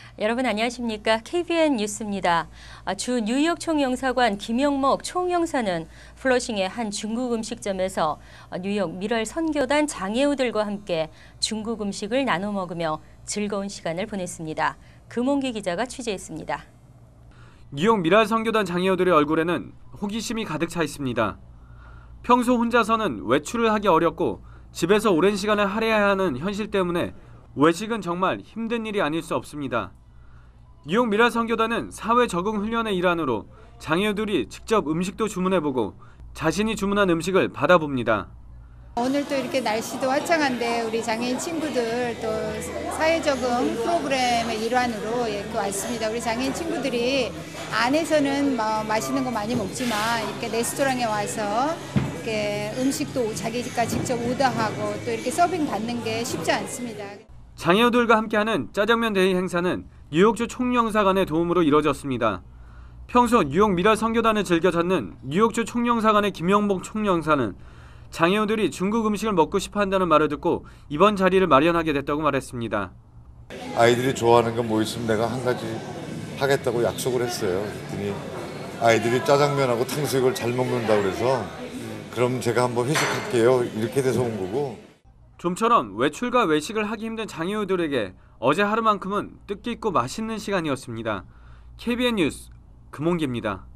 여러분 안녕하십니까? KBN 뉴스입니다. 주 뉴욕 총영사관 김용목 총영사는 플러싱의 한 중국 음식점에서 뉴욕 미랄 선교단 장애우들과 함께 중국 음식을 나눠 먹으며 즐거운 시간을 보냈습니다. 금홍기 기자가 취재했습니다. 뉴욕 미랄 선교단 장애우들의 얼굴에는 호기심이 가득 차 있습니다. 평소 혼자서는 외출을 하기 어렵고 집에서 오랜 시간을 할애해야 하는 현실 때문에 외식은 정말 힘든 일이 아닐 수 없습니다. 뉴욕 미랄 선교단은 사회 적응 훈련의 일환으로 장애우들이 직접 음식도 주문해보고 자신이 주문한 음식을 받아봅니다. 오늘 또 이렇게 날씨도 화창한데 우리 장애인 친구들 또 사회 적응 프로그램의 일환으로 이렇게 왔습니다. 우리 장애인 친구들이 안에서는 맛있는 거 많이 먹지만 이렇게 레스토랑에 와서 이렇게 음식도 자기가 직접 오더하고 또 이렇게 서빙 받는 게 쉽지 않습니다. 장애우들과 함께하는 짜장면 데이 행사는 뉴욕주 총영사관의 도움으로 이뤄졌습니다. 평소 뉴욕 미랄 선교단을 즐겨 찾는 뉴욕주 총영사관의 김용목 총영사는 장애우들이 중국 음식을 먹고 싶어 한다는 말을 듣고 이번 자리를 마련하게 됐다고 말했습니다. 아이들이 좋아하는 거 뭐 있으면 내가 한 가지 하겠다고 약속을 했어요. 그랬더니 아이들이 짜장면하고 탕수육을 잘 먹는다고 그래서 그럼 제가 한번 회식할게요. 이렇게 돼서 온 거고. 좀처럼 외출과 외식을 하기 힘든 장애우들에게 어제 하루만큼은 뜻깊고 맛있는 시간이었습니다. KBN 뉴스 금홍기입니다.